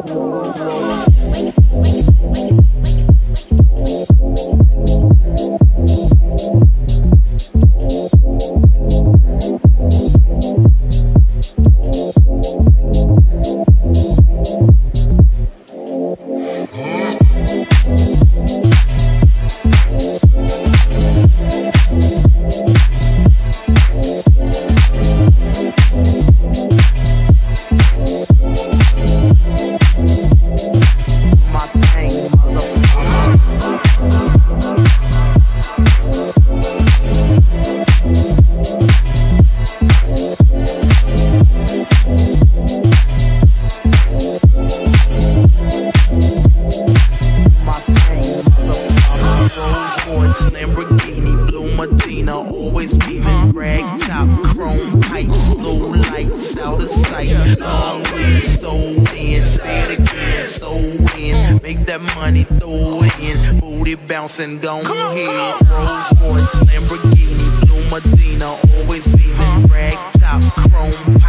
Lamborghini, blue Medina, always beaming, rag top, chrome pipes, blue lights out of sight. Long weed, so in, say it again, so in. Make that money, throw it in, booty bouncing, gone ahead. Rolls Royce, Lamborghini, blue Medina, always beaming, rag top, chrome